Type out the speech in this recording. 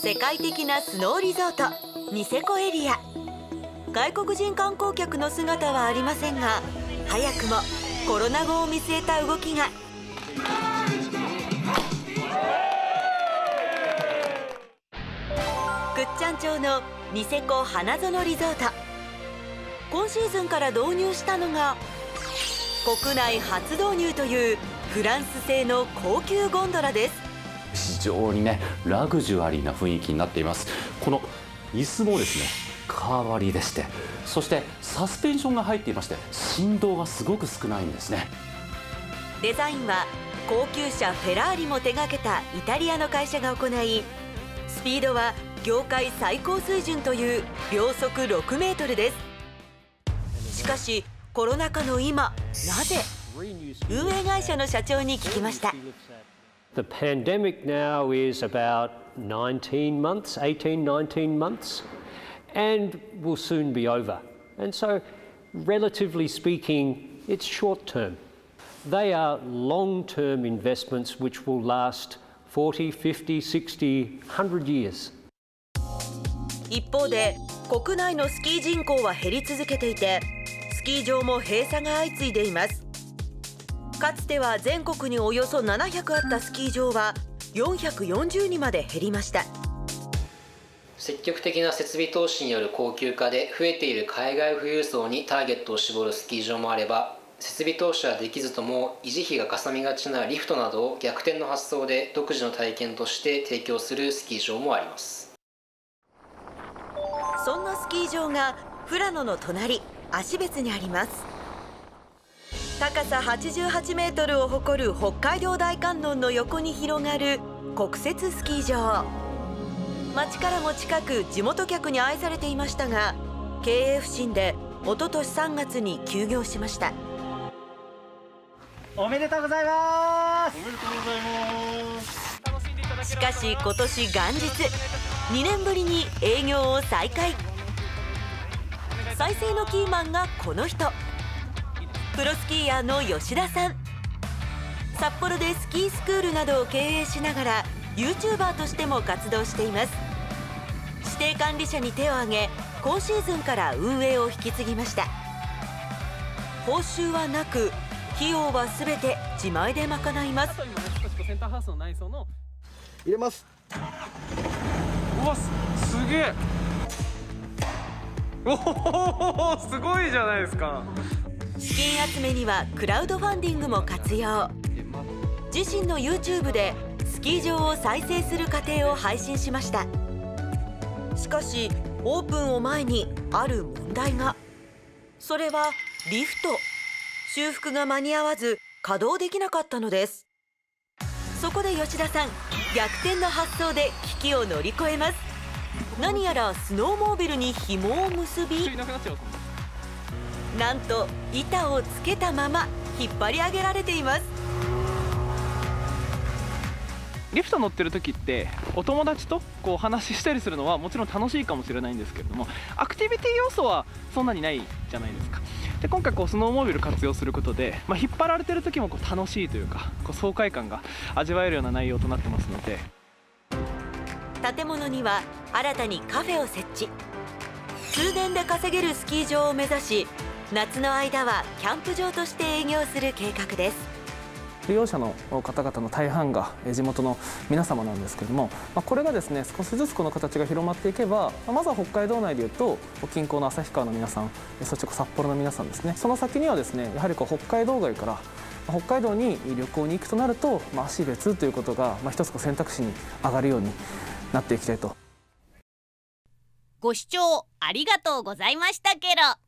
世界的なスノーリゾートニセコエリア。外国人観光客の姿はありませんが、早くもコロナ後を見据えた動きが。倶知安町のニセコ花園リゾート、今シーズンから導入したのが国内初導入というフランス製の高級ゴンドラです。 非常にねラグジュアリーな雰囲気になっています。この椅子もですねカーバリーでして、そしてサスペンションが入っていまして振動がすごく少ないんですね。 デザインは高級車フェラーリも手掛けたイタリアの会社が行い、スピードは業界最高水準という秒速6メートルです。しかしコロナ禍の今、なぜ？運営会社の社長に聞きました。 The pandemic now is about 18 19 months, and will soon be over. And so, relatively speaking, it's short term. They are long-term investments which will last 40, 50, 60, 100 years. 一方で国内のスキー人口は減り続けていて、スキー場も閉鎖が相次いでいます。かつては全国におよそ700あったスキー場は440にまで減りました。 積極的な設備投資による高級化で増えている海外富裕層にターゲットを絞るスキー場もあれば、設備投資はできずとも維持費がかさみがちなリフトなどを逆転の発想で独自の体験として提供するスキー場もあります。 そんなスキー場が富良野の隣、芦別にあります。高さ88メートルを誇る北海道大観音の横に広がる国設スキー場。町からも近く地元客に愛されていましたが、経営不振で一昨年3月に休業しました。 おめでとうございます。 おめでとうございます。 しかし今年元日、2年ぶりに営業を再開。再生のキーマンがこの人、プロスキーヤーの吉田さん。札幌でスキースクールなどを経営しながら YouTuber としても活動しています。指定管理者に手を挙げ、今シーズンから運営を引き継ぎました。報酬はなく、費用はすべて自前で賄います。 入れます。うわ、すげえ。おお、すごいじゃないですか。 資金集めにはクラウドファンディングも活用。自身の YouTube でスキー場を再生する過程を配信しました。しかしオープンを前にある問題が。それはリフト。修復が間に合わず稼働できなかったのです。そこで吉田さん、逆転の発想で危機を乗り越えます。何やらスノーモービルに紐を結び、なんと板をつけたまま引っ張り上げられています。 リフト乗ってる時ってお友達とこうお話ししたりするのはもちろん楽しいかもしれないんですけれども、アクティビティ要素はそんなにないじゃないですか。で今回こうスノーモービル活用することで、引っ張られてる時もこう楽しいというか、こう爽快感が味わえるような内容となってますので。 建物には新たにカフェを設置。通年で稼げるスキー場を目指し、夏の間はキャンプ場として営業する計画です。 利用者の方々の大半が地元の皆様なんですけれども、これがですね少しずつこの形が広まっていけば、まずは北海道内でいうと近郊の旭川の皆さん、そして札幌の皆さんですね、その先にはですねやはり北海道外から北海道に旅行に行くとなると、芦別ということが一つ選択肢に上がるようになっていきたいと。 ご視聴ありがとうございましたケロ。